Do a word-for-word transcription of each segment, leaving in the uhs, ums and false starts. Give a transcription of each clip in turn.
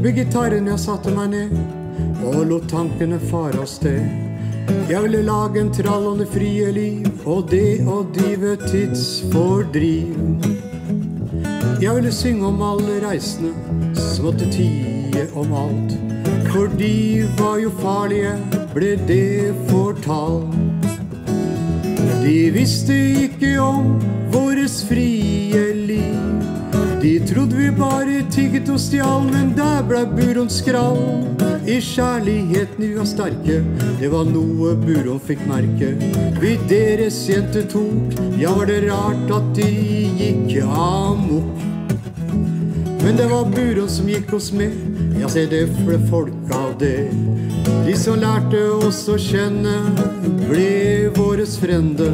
med gitarren jeg satte meg ned og lot tankene fare av sted. Jeg ville lage en trall om det frie liv og det å drive tidsfordriv. Jeg ville synge om alle reisene som måtte tie om alt, for de var jo farlige, ble det fortalt. De visste ikke om våres frie liv. De trodde vi bare tigget og stjal, men der ble Buron skrall. I kjærligheten vi var sterke, det var noe Buron fikk merke. Vi deres jente tok, ja var det rart at de gikk amok. Men det var Buron som gikk oss med, ja se det ble folk av det. De som lærte oss å kjenne, ble våres frende.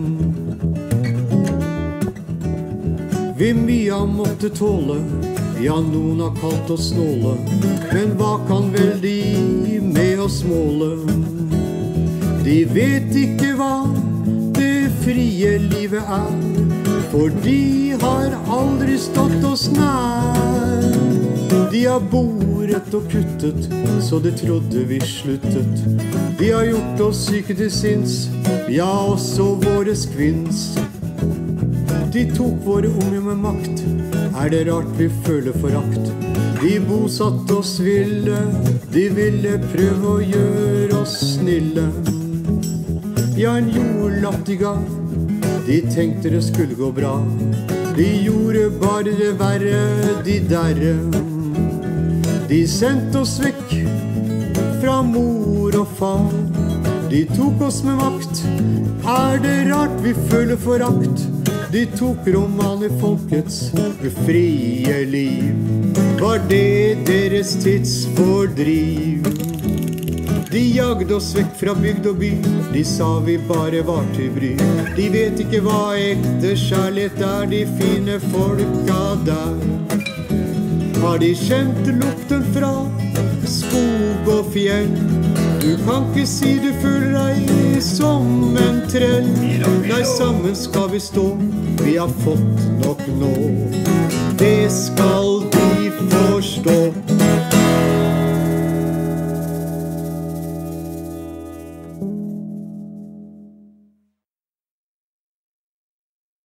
Vi mye måtte tåle, ja noen har kalt oss snåle, men hva kan vel de med oss måle? De vet ikke hva det frie livet er, for de har aldri stått oss nær. De har boret og kuttet, så de trodde vi sluttet. De har gjort oss syke til sinns, ja også våres kvinns. De tok våre unge med makt, er det rart vi føler forakt. De bosatt oss ville, de ville prøve å gjøre oss snille. Ja, en jordlapp de ga, de tenkte det skulle gå bra. De gjorde bare det verre, de derre. De sendte oss vekk fra mor og far. De tok oss med makt, er det rart vi føler forakt. De tok roman i folkets frie liv, var det deres tidsfordriv. De jagde oss vekk fra bygd og by, de sa vi bare var til bry. De vet ikke hva ekte kjærlighet er, de fine folka der. Har de kjent lukten fra skog og fjell? Du kan ikke si du føler deg som en trell. Nei, sammen skal vi stå, vi har fått nok nå. Det skal